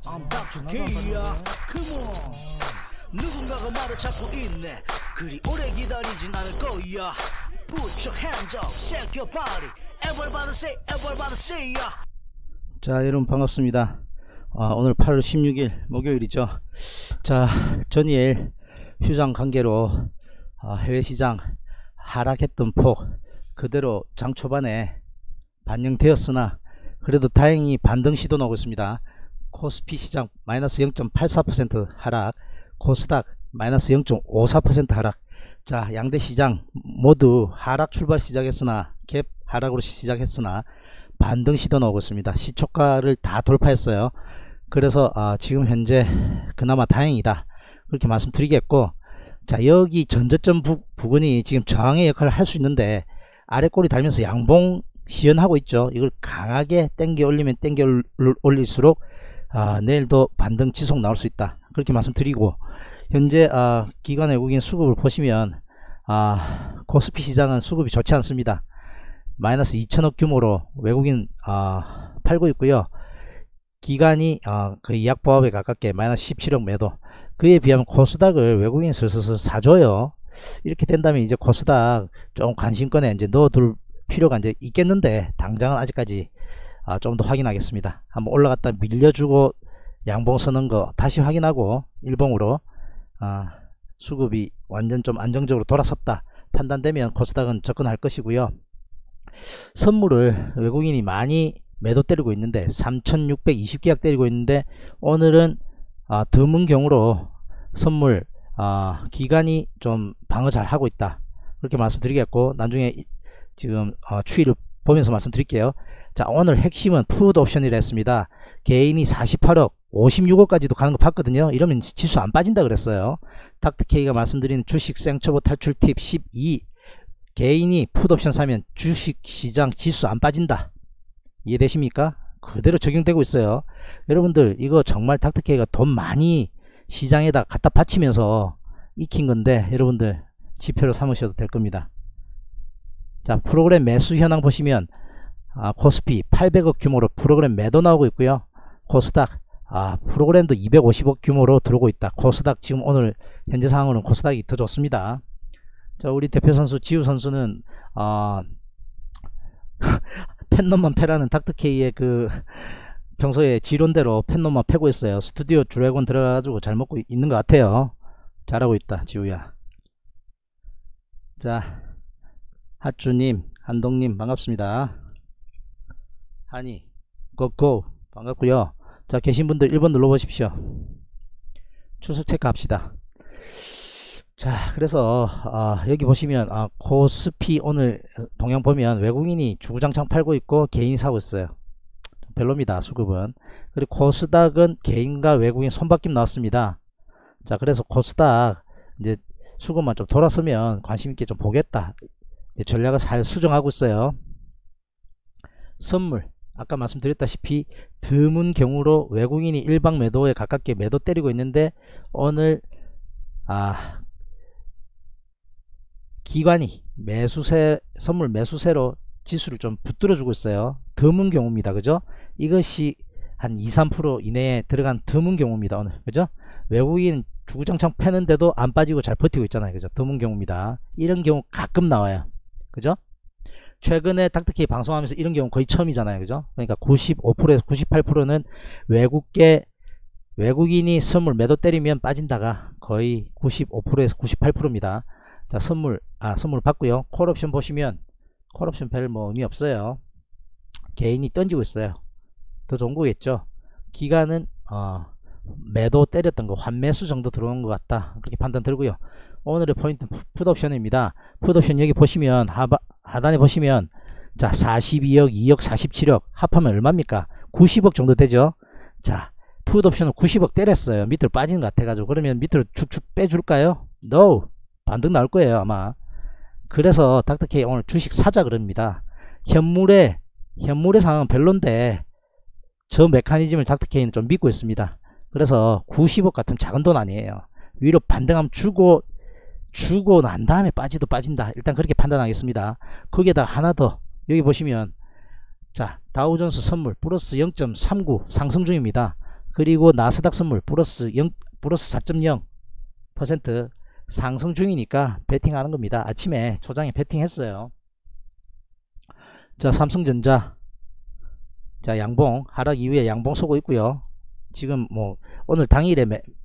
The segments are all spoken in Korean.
I'm back to K야. Come on. 누군가가 말을 찾고 있네. 그리 오래 기다리진 않을 거야. Put your hands up, shake your body. Everybody say ya. 자, 여러분 반갑습니다. 오늘 8월 16일 목요일이죠. 자, 전일 휴장 관계로 해외시장 하락했던 폭 그대로 장 초반에 반영되었으나 그래도 다행히 반등 시도 나오고 있습니다. 코스피 시장 마이너스 0.84% 하락, 코스닥 마이너스 0.54% 하락. 자, 양대 시장 모두 하락 출발 시작했으나 갭 하락으로 시작했으나 반등 시도 나오고 있습니다. 시초가를 다 돌파했어요. 그래서 지금 현재 그나마 다행이다 그렇게 말씀드리겠고, 자, 여기 전저점 부분이 지금 저항의 역할을 할 수 있는데 아래 꼬리 달면서 양봉 시연하고 있죠. 이걸 강하게 당겨 올리면 당겨 올릴수록 내일도 반등 지속 나올 수 있다 그렇게 말씀드리고, 현재 기관 외국인 수급을 보시면 코스피 시장은 수급이 좋지 않습니다. 마이너스 2천억 규모로 외국인 팔고 있고요. 기간이 거의 약보합에 가깝게 마이너스 17억 매도. 그에 비하면 코스닥을 외국인이 슬슬 사줘요. 이렇게 된다면 이제 코스닥 좀 관심권에 이제 넣어둘 필요가 이제 있겠는데, 당장은 아직까지 좀 더 확인하겠습니다. 한번 올라갔다 밀려주고 양봉 서는 거 다시 확인하고 일봉으로 수급이 완전 좀 안정적으로 돌아섰다 판단되면 코스닥은 접근할 것이고요. 선물을 외국인이 많이 매도 때리고 있는데 3620계약 때리고 있는데, 오늘은 드문 경우로 선물 기간이 좀 방어 잘 하고 있다 그렇게 말씀드리겠고, 나중에 지금 추이를 보면서 말씀드릴게요. 자, 오늘 핵심은 푸드 옵션이라 했습니다. 개인이 48억 56억까지도 가는 거 봤거든요. 이러면 지수 안 빠진다 그랬어요. 닥터케이가 말씀드린 주식 생초보 탈출 팁 12, 개인이 풋옵션 사면 주식시장 지수 안 빠진다. 이해되십니까? 그대로 적용되고 있어요. 여러분들 이거 정말 닥터케이가 돈 많이 시장에다 갖다 바치면서 익힌 건데 여러분들 지표로 삼으셔도 될 겁니다. 자, 프로그램 매수 현황 보시면 코스피 800억 규모로 프로그램 매도 나오고 있고요. 코스닥 프로그램도 250억 규모로 들어오고 있다. 코스닥 지금 오늘 현재 상황으로는 코스닥이 더 좋습니다. 자, 우리 대표 선수 지우 선수는 펜놈만 패라는 닥터케이의 그 평소에 지론대로 펜놈만 패고 있어요. 스튜디오 드래곤 들어가가지고 잘 먹고 있는 것 같아요. 잘하고 있다 지우야. 자, 핫주님, 한동님 반갑습니다. 하니 고고 반갑고요. 자, 계신 분들 1번 눌러보십시오. 추수 체크합시다. 자, 그래서 여기 보시면 코스피 오늘 동향 보면 외국인이 주구장창 팔고 있고 개인이 사고 있어요. 별로입니다 수급은. 그리고 코스닥은 개인과 외국인 손바뀜 나왔습니다. 자, 그래서 코스닥 이제 수급만 좀 돌아서면 관심있게 좀 보겠다 전략을 잘 수정하고 있어요. 선물 아까 말씀드렸다시피 드문 경우로 외국인이 일방 매도에 가깝게 매도 때리고 있는데, 오늘 기관이 매수세, 선물 매수세로 지수를 좀 붙들어 주고 있어요. 드문 경우입니다. 그죠? 이것이 한 2~3% 이내에 들어간 드문 경우입니다. 오늘. 그죠? 외국인 주구장창 패는데도 안 빠지고 잘 버티고 있잖아요. 그죠? 드문 경우입니다. 이런 경우 가끔 나와요. 그죠? 최근에 닥터케이 방송하면서 이런 경우 거의 처음이잖아요. 그죠? 그러니까 95%에서 98%는 외국인이 선물 매도 때리면 빠진다가 거의 95%에서 98%입니다. 자, 선물 받고요. 콜옵션 보시면 콜옵션 별 의미 없어요. 개인이 던지고 있어요. 더 좋은 거겠죠. 기간은 매도 때렸던 거 환매수 정도 들어온 것 같다 그렇게 판단 들고요. 오늘의 포인트 풋옵션입니다. 풋옵션 여기 보시면 하단에 보시면 자, 42억 2억 47억 합하면 얼마입니까? 90억 정도 되죠. 자, 풋옵션을 90억 때렸어요. 밑으로 빠지는 것 같아가지고. 그러면 밑으로 쭉쭉 빼줄까요? No, 반등 나올 거예요 아마. 그래서 닥터케이 오늘 주식 사자 그럽니다. 현물의 상황은 별론데 저 메커니즘을 닥터케이는 좀 믿고 있습니다. 그래서 90억 같으면 작은 돈 아니에요. 위로 반등하면 주고 난 다음에 빠지도 빠진다. 일단 그렇게 판단하겠습니다. 거기에다 하나 더 여기 보시면 자, 다우존스 선물 플러스 0.39 상승 중입니다. 그리고 나스닥 선물 플러스 4.0% 상승 중이니까 베팅하는 겁니다. 아침에 초장에 베팅했어요. 자, 삼성전자, 자, 양봉 하락 이후에 양봉 쏘고 있고요. 지금 뭐 오늘 당일에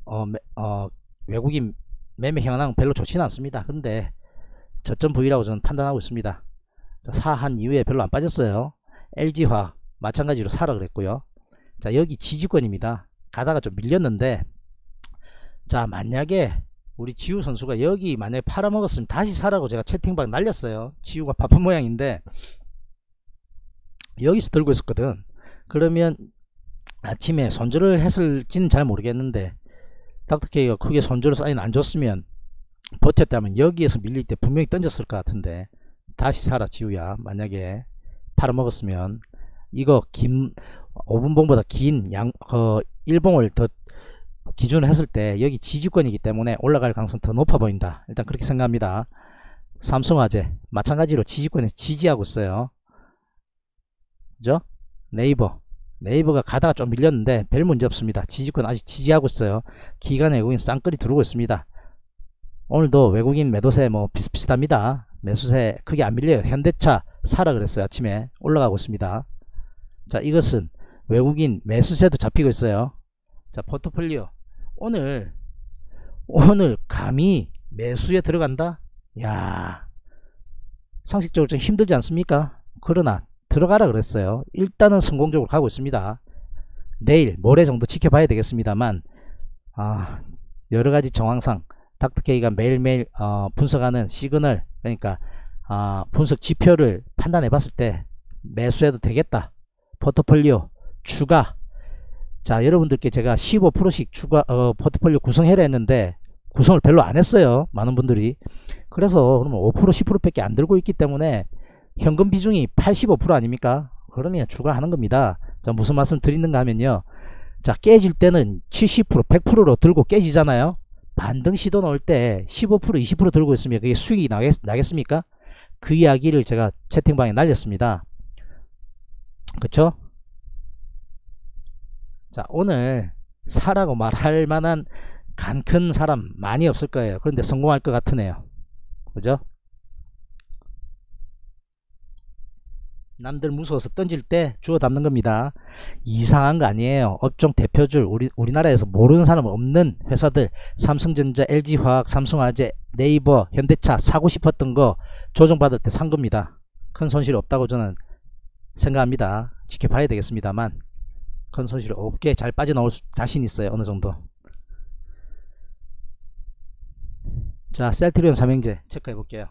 외국인 매매 현황 별로 좋지는 않습니다. 근데 저점 부위라고 저는 판단하고 있습니다. 자, 사한 이후에 별로 안 빠졌어요. LG화학 마찬가지로 사라 그랬고요. 자, 여기 지지권입니다. 가다가 좀 밀렸는데, 자, 만약에 우리 지우 선수가 여기 만약에 팔아먹었으면 다시 사라고 제가 채팅방 날렸어요. 지우가 바쁜 모양인데 여기서 들고 있었거든. 그러면 아침에 손절을 했을지는 잘 모르겠는데 닥터케이가 크게 손절 사인 안 줬으면 버텼다면 여기에서 밀릴 때 분명히 던졌을 것 같은데, 다시 사라 지우야. 만약에 팔아먹었으면 이거 5분봉보다 긴 1봉을 더 기준으로 했을 때 여기 지지권이기 때문에 올라갈 가능성이 더 높아 보인다. 일단 그렇게 생각합니다. 삼성화재 마찬가지로 지지권에서 지지하고 있어요. 그죠? 네이버가 가다가 좀 밀렸는데 별 문제 없습니다. 지지권 아직 지지하고 있어요. 기관 외국인 쌍끌이 들어오고 있습니다. 오늘도 외국인 매도세 뭐 비슷비슷합니다. 매수세 크게 안 밀려요. 현대차 사라 그랬어요. 아침에 올라가고 있습니다. 자, 이것은 외국인 매수세도 잡히고 있어요. 자, 포트폴리오 오늘 감히 매수에 들어간다? 야, 상식적으로 좀 힘들지 않습니까? 그러나 들어가라 그랬어요. 일단은 성공적으로 가고 있습니다. 내일 모레 정도 지켜봐야 되겠습니다만, 여러가지 정황상 닥터케이가 매일매일 분석하는 시그널, 그러니까 분석 지표를 판단해 봤을 때 매수해도 되겠다. 포트폴리오 추가. 자, 여러분들께 제가 15%씩 추가 포트폴리오 구성해라 했는데 구성을 별로 안 했어요. 많은 분들이. 그래서 그러면 5% 10% 밖에 안 들고 있기 때문에 현금 비중이 85% 아닙니까? 그러면 추가하는 겁니다. 자, 무슨 말씀 드리는가 하면요, 자, 깨질 때는 70% 100%로 들고 깨지잖아요. 반등 시도 나올 때 15% 20% 들고 있으면 그게 수익이 나겠습니까? 그 이야기를 제가 채팅방에 날렸습니다. 그쵸? 자, 오늘 사라고 말할 만한 간 큰 사람 많이 없을 거예요. 그런데 성공할 것 같으네요. 그죠? 남들 무서워서 던질 때 주워 담는 겁니다. 이상한 거 아니에요. 업종 대표줄 우리나라에서 모르는 사람 없는 회사들, 삼성전자, LG화학, 삼성화재, 네이버, 현대차 사고 싶었던 거 조정받을 때 산 겁니다. 큰 손실 없다고 저는 생각합니다. 지켜봐야 되겠습니다만 큰 손실 없게 잘 빠져나올 자신 있어요. 어느 정도. 자, 셀트리온 삼형제 체크해 볼게요.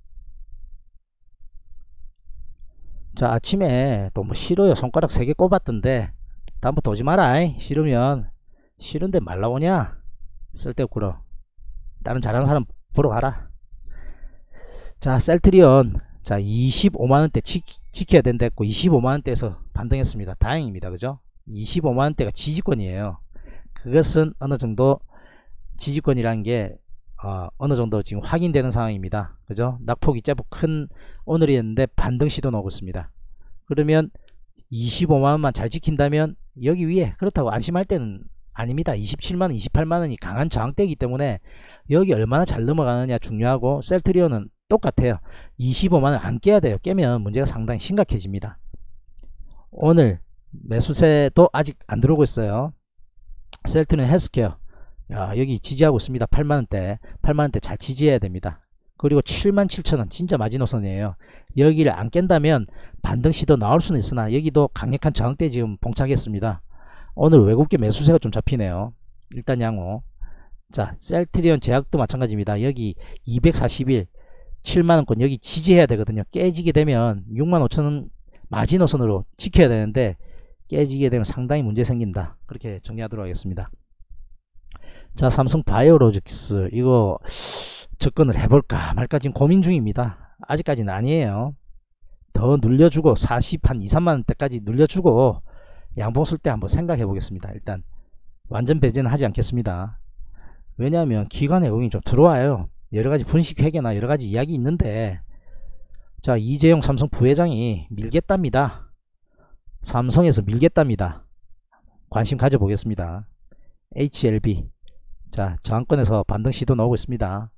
자, 아침에 또 뭐 싫어요 손가락 3개 꼽았던데 다음부터 오지 마라. 싫으면 싫은데 말 나오냐? 쓸데없구러. 다른 잘하는 사람 보러 가라. 자, 셀트리온, 자, 25만원대 지켜야 된다 했고 25만원대에서 반등했습니다. 다행입니다. 그죠? 25만원대가 지지권이에요. 그것은 어느 정도 지지권이라는 게 어느 정도 지금 확인되는 상황입니다. 그죠? 낙폭이 제법 큰 오늘이었는데 반등 시도 나오고 있습니다. 그러면 25만원만 잘 지킨다면 여기 위에, 그렇다고 안심할 때는 아닙니다. 27만원 28만원이 강한 저항대이기 때문에 여기 얼마나 잘 넘어가느냐 중요하고, 셀트리온은 똑같아요. 25만원 안 깨야 돼요. 깨면 문제가 상당히 심각해집니다. 오늘 매수세도 아직 안 들어오고 있어요. 셀트리온 헬스케어, 야, 여기 지지하고 있습니다. 8만원대 잘 지지해야 됩니다. 그리고 77,000원 진짜 마지노선이에요. 여기를 안 깬다면 반등 시도 나올 수는 있으나 여기도 강력한 저항대 지금 봉착했습니다. 오늘 외국계 매수세가 좀 잡히네요. 일단 양호. 자, 셀트리온 제약도 마찬가지입니다. 여기 241 7만원권 여기 지지해야 되거든요. 깨지게 되면 65,000원 마지노선으로 지켜야 되는데 깨지게 되면 상당히 문제 생긴다. 그렇게 정리하도록 하겠습니다. 자, 삼성 바이오로직스 이거 접근을 해볼까 말까 지금 고민 중입니다. 아직까지는 아니에요. 더 눌려주고 40 한 2, 3만원대까지 눌려주고 양봉 쓸 때 한번 생각해 보겠습니다. 일단 완전 배제는 하지 않겠습니다. 왜냐하면 기관 외국인이 좀 들어와요. 여러가지 분식 회계나 여러가지 이야기 있는데, 자, 이재용 삼성 부회장이 밀겠답니다. 삼성에서 밀겠답니다. 관심 가져보겠습니다. HLB. 자, 저항권에서 반등 시도 나오고 있습니다.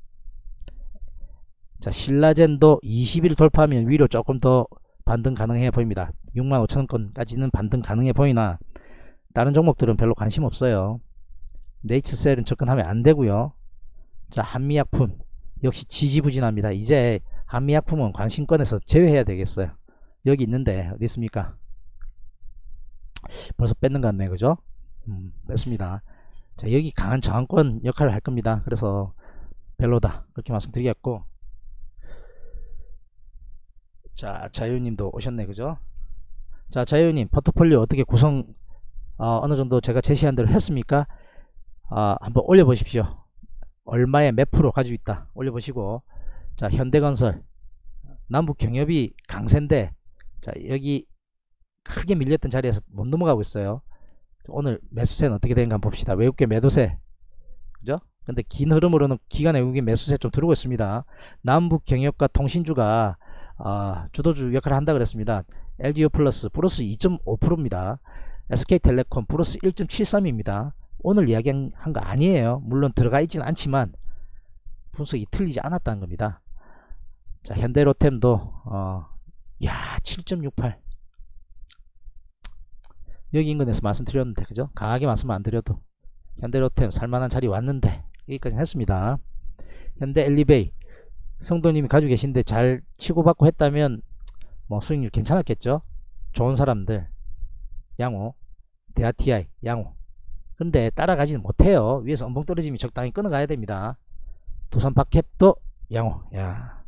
자, 신라젠도 20일 돌파하면 위로 조금 더 반등 가능해 보입니다. 65,000원권까지는 반등 가능해 보이나 다른 종목들은 별로 관심 없어요. 네이처셀은 접근하면 안 되고요. 자, 한미약품 역시 지지부진합니다. 이제 한미약품은 관심권에서 제외해야 되겠어요. 여기 있는데 어디 있습니까? 벌써 뺏는 것 같네, 그죠? 뺐습니다. 자, 여기 강한 저항권 역할을 할 겁니다. 그래서 별로다 그렇게 말씀드리겠고, 자, 자유님도 오셨네, 그죠? 자, 자유님 포트폴리오 어떻게 구성 어느 정도 제가 제시한 대로 했습니까? 한번 올려보십시오. 얼마에 몇 프로 가지고 있다 올려보시고, 자, 현대건설 남북경협이 강세인데, 자, 여기 크게 밀렸던 자리에서 못 넘어가고 있어요. 오늘 매수세는 어떻게 되는가 한번 봅시다. 외국계 매도세, 그죠? 근데 긴 흐름으로는 기관 외국인 매수세 좀 들어오고 있습니다. 남북경협과 통신주가 주도주 역할을 한다 그랬습니다. LGU 플러스 2.5%입니다. SK텔레콤 플러스 1.73입니다. 오늘 이야기한 거 아니에요. 물론 들어가 있지는 않지만 분석이 틀리지 않았다는 겁니다. 자, 현대로템도 야 7.68 여기 인근에서 말씀드렸는데, 그죠? 강하게 말씀 안 드려도 현대로템 살만한 자리 왔는데 여기까지 했습니다. 현대엘리베이 성도님이 가지고 계신데 잘 치고받고 했다면 뭐 수익률 괜찮았겠죠? 좋은 사람들 양호, 대하TI 양호. 근데 따라가지는 못해요. 위에서 엄청 떨어지면 적당히 끊어가야 됩니다. 두산박캡도 양호. 야,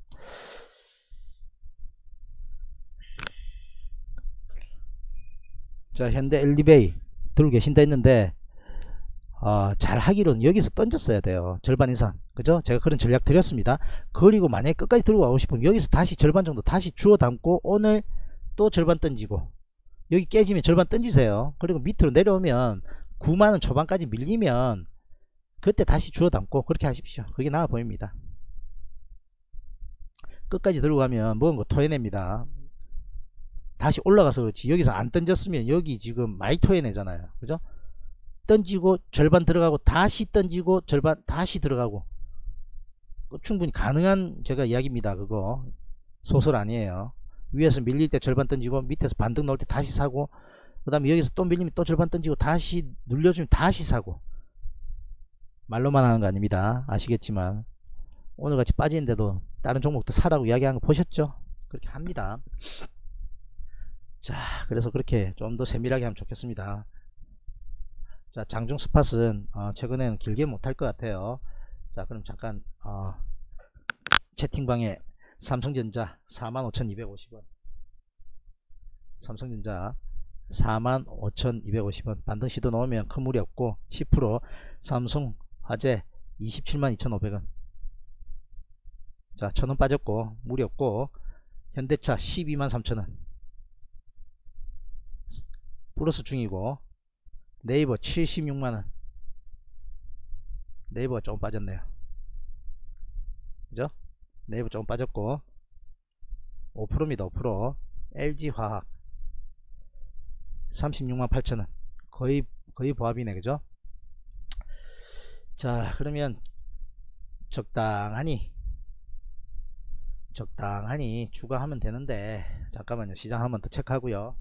자, 현대엘리베이 들고 계신다 했는데 잘 하기로는 여기서 던졌어야 돼요. 절반 이상, 그죠? 제가 그런 전략 드렸습니다. 그리고 만약에 끝까지 들고 가고 싶으면 여기서 다시 절반 정도 다시 주워 담고 오늘 또 절반 던지고, 여기 깨지면 절반 던지세요. 그리고 밑으로 내려오면 9만원 초반까지 밀리면 그때 다시 주워 담고 그렇게 하십시오. 그게 나아 보입니다. 끝까지 들고 가면 먹은 거 토해냅니다. 다시 올라가서 그렇지, 여기서 안 던졌으면 여기 지금 많이 토해내잖아요, 그죠? 던지고 절반 들어가고 다시 던지고 절반 다시 들어가고, 충분히 가능한 제가 이야기입니다. 그거 소설 아니에요. 위에서 밀릴 때 절반 던지고 밑에서 반등 나올 때 다시 사고, 그 다음에 여기서 또 밀리면 또 절반 던지고 다시 눌려주면 다시 사고. 말로만 하는 거 아닙니다. 아시겠지만 오늘같이 빠지는데도 다른 종목도 사라고 이야기하는 거 보셨죠? 그렇게 합니다. 자, 그래서 그렇게 좀 더 세밀하게 하면 좋겠습니다. 자, 장중 스팟은 최근에는 길게 못할 것 같아요. 자, 그럼 잠깐 채팅방에 삼성전자 45,250원, 삼성전자 45,250원 반등 시도 나오면 큰 무리 없고, 10% 삼성화재 272,500원. 자, 1,000원 빠졌고 무리 없고, 현대차 123,000원 플러스 중이고, 네이버 76만원. 네이버가 조금 빠졌네요, 그죠? 네이버 조금 빠졌고 5%입니다. 5%. LG화학 368,000원. 거의 보합이네, 그죠? 자, 그러면 적당하니 추가하면 되는데, 잠깐만요. 시장 한번 더 체크하고요.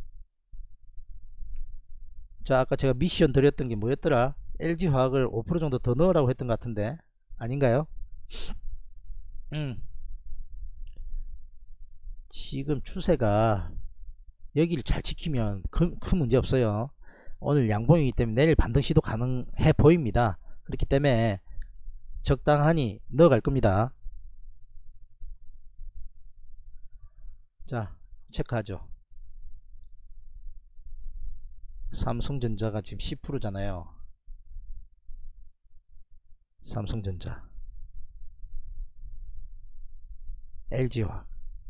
자, 아까 제가 미션 드렸던 게 뭐였더라? LG화학을 5% 정도 더 넣으라고 했던 것 같은데 아닌가요? 지금 추세가 여기를 잘 지키면 큰 문제 없어요. 오늘 양봉이기 때문에 내일 반등 시도 가능해 보입니다. 그렇기 때문에 적당하니 넣어갈 겁니다. 자, 체크하죠. 삼성전자가 지금 10%잖아요 삼성전자. LG화학,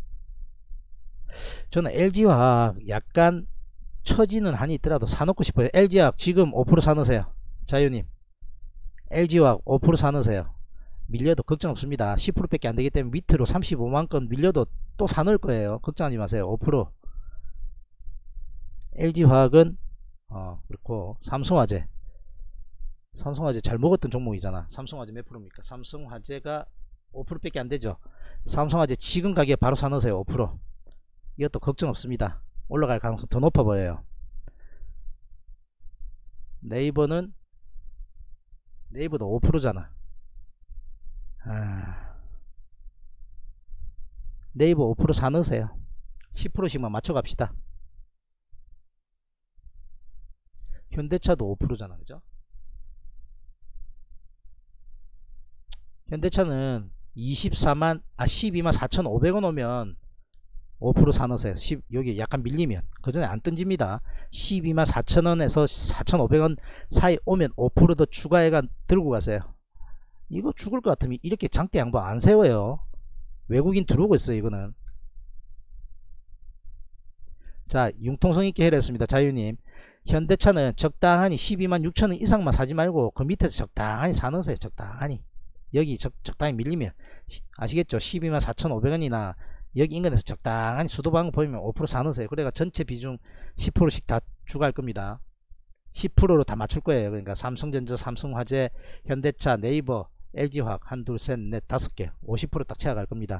저는 LG화학 약간 처지는 한이 있더라도 사놓고 싶어요. LG화학 지금 5% 사놓으세요. 자유님, LG화학 5% 사놓으세요. 밀려도 걱정 없습니다. 10% 밖에 안되기 때문에 밑으로 35만건 밀려도 또 사놓을 거예요. 걱정하지 마세요. 5%. LG화학은 우리 좋고, 삼성화재 잘 먹었던 종목이잖아. 삼성화재 몇 프로입니까? 삼성화재가 5% 밖에 안 되죠. 삼성화재 지금 가격에 바로 사놓으세요. 5%. 이것도 걱정 없습니다. 올라갈 가능성 더 높아 보여요. 네이버도 5%잖아. 네이버 5% 사놓으세요. 10%씩만 맞춰 갑시다. 현대차도 5%잖아. 그죠? 현대차는 12만 4,500원 오면 5% 사놓으세요. 여기 약간 밀리면 그 전에 안 던집니다. 12만 4천원에서 4,500원 사이 오면 5% 더 추가해가 들고 가세요. 이거 죽을 것 같으면 이렇게 장대 양보 안 세워요. 외국인 들어오고 있어요. 이거는. 자, 융통성 있게 해냈습니다. 자유님, 현대차는 적당하니 12만 6천원 이상만 사지 말고 그 밑에서 적당하니 사놓으세요. 적당하니. 여기 적당히 밀리면 아시겠죠? 12만 4,500원이나 여기 인근에서 적당하니 수도방 보이면 5% 사놓으세요. 그래가 전체 비중 10%씩 다 추가할 겁니다. 10%로 다 맞출 거예요. 그러니까 삼성전자, 삼성화재, 현대차, 네이버, LG화학 한, 둘, 셋, 넷, 5개 50% 딱 채워갈 겁니다.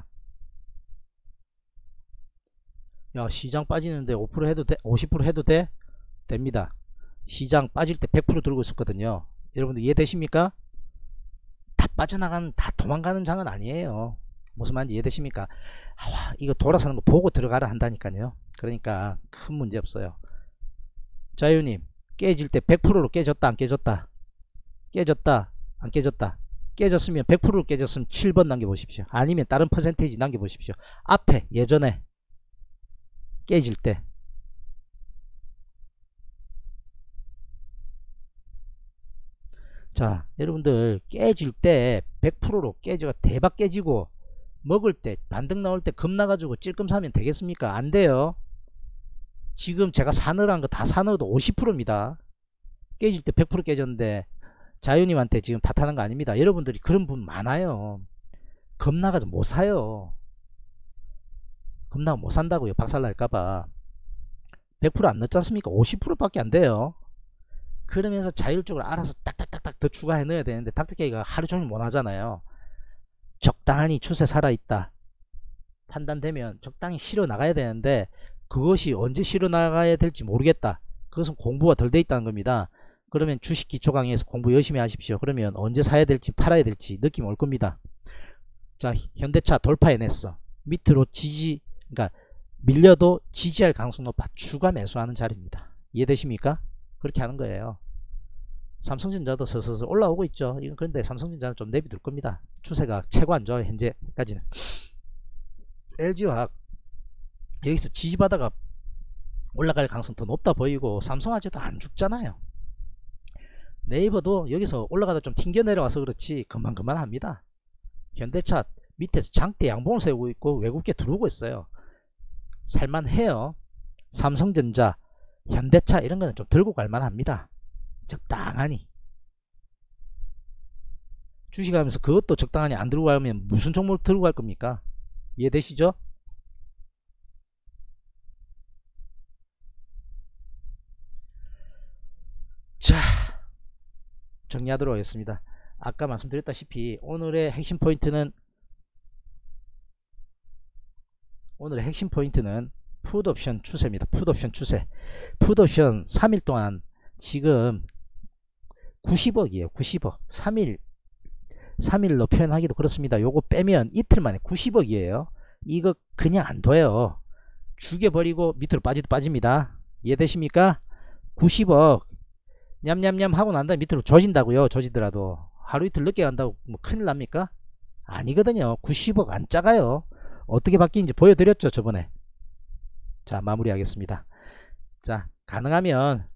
야, 시장 빠지는데 5% 해도 돼? 50% 해도 돼? 됩니다. 시장 빠질 때 100% 들고 있었거든요. 여러분들 이해되십니까? 다 빠져나가는, 다 도망가는 장은 아니에요. 무슨 말인지 이해되십니까? 이거 돌아서는 거 보고 들어가라 한다니까요. 그러니까 큰 문제 없어요. 자유님, 깨질 때 100%로 깨졌다 안 깨졌다? 깨졌다 안 깨졌다? 깨졌으면 100%로 깨졌으면 7번 남겨보십시오. 아니면 다른 퍼센테이지 남겨보십시오. 앞에 예전에 깨질 때 자, 여러분들 깨질 때 100%로 깨져가 대박 깨지고 먹을 때 반등 나올 때 겁나가지고 찔끔 사면 되겠습니까? 안 돼요. 지금 제가 사느란 거 다 사넣어도 50%입니다. 깨질 때 100% 깨졌는데 자유님한테 지금 탓하는 거 아닙니다. 여러분들이 그런 분 많아요. 겁나가지고 못 사요. 겁나가 못 산다고요. 박살날까봐. 100% 안 넣지 않습니까? 50% 밖에 안 돼요. 그러면서 자율적으로 알아서 딱딱딱딱 더 추가해 넣어야 되는데 닥터케이가 하루 종일 못 하잖아요. 적당히 추세 살아있다 판단되면 적당히 실어 나가야 되는데 그것이 언제 실어 나가야 될지 모르겠다. 그것은 공부가 덜 돼 있다는 겁니다. 그러면 주식 기초 강의에서 공부 열심히 하십시오. 그러면 언제 사야 될지 팔아야 될지 느낌 올 겁니다. 자, 현대차 돌파해냈어. 밑으로 그러니까 밀려도 지지할 가능성 높아. 추가 매수하는 자리입니다. 이해되십니까? 그렇게 하는 거예요. 삼성전자도 서서서 올라오고 있죠. 이건 그런데 삼성전자는 좀 내비둘 겁니다. 추세가 최고 안 좋아요. 현재까지는. LG화학 여기서 지지받아가 올라갈 가능성 더 높다 보이고 삼성화재도 안 죽잖아요. 네이버도 여기서 올라가다 좀 튕겨 내려와서 그렇지 그만 합니다. 현대차 밑에서 장대 양봉을 세우고 있고 외국계 들어오고 있어요. 살만해요. 삼성전자, 현대차 이런 거는 좀 들고 갈만 합니다. 적당하니. 주식하면서 그것도 적당하니 안 들고 가면 무슨 종목 들고 갈 겁니까? 이해되시죠? 자, 정리하도록 하겠습니다. 아까 말씀드렸다시피 오늘의 핵심 포인트는 풋옵션 추세입니다. 풋옵션 추세. 풋옵션 3일 동안 지금 90억이에요. 90억. 3일로 표현하기도 그렇습니다. 요거 빼면 이틀 만에 90억이에요. 이거 그냥 안 둬요. 죽여버리고 밑으로 빠지도 빠집니다. 이해되십니까? 90억 냠냠냠 하고 난 다음에 밑으로 조진다고요. 조지더라도 하루 이틀 늦게 간다고 뭐 큰일 납니까? 아니거든요. 90억 안 작아요. 어떻게 바뀌는지 보여드렸죠 저번에. 자, 마무리하겠습니다. 자, 가능하면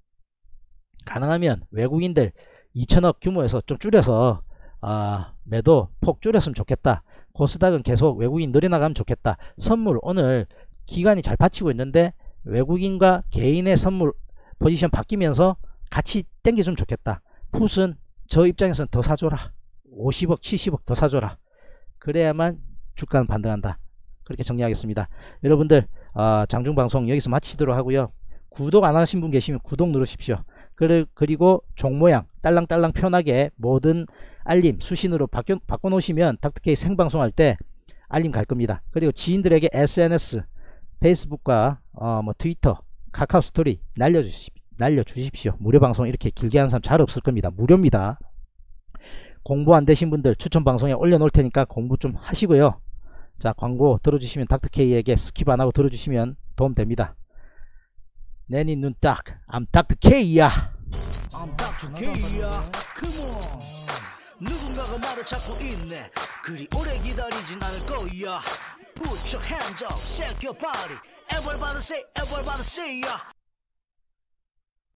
외국인들 2천억 규모에서 좀 줄여서 매도 폭 줄였으면 좋겠다. 코스닥은 계속 외국인 늘어나가면 좋겠다. 선물 오늘 기간이 잘 받치고 있는데 외국인과 개인의 선물 포지션 바뀌면서 같이 땡겨주면 좋겠다. 풋은 저 입장에서는 더 사줘라. 50억 70억 더 사줘라. 그래야만 주가는 반등한다. 그렇게 정리하겠습니다. 여러분들 장중방송 여기서 마치도록 하고요. 구독 안 하신 분 계시면 구독 누르십시오. 그리고 종 모양 딸랑딸랑 편하게 모든 알림 수신으로 바꿔 놓으시면 닥터케이 생방송할 때 알림 갈 겁니다. 그리고 지인들에게 SNS 페이스북과 뭐 트위터 카카오 스토리 날려주십시오. 무료 방송 이렇게 길게 하는 사람 잘 없을 겁니다. 무료입니다. 공부 안 되신 분들 추천 방송에 올려놓을 테니까 공부 좀 하시고요. 자, 광고 들어주시면 닥터케이에게 스킵 안 하고 들어주시면 도움 됩니다. 내니 눈 딱, I'm Dr. K야. I'm Dr. K야. Come on. 누군가가 말을 찾고 있네. 그리 오래 기다리진 않을 거야. Put your hands up, shake your body. Everybody say, everybody say, yeah.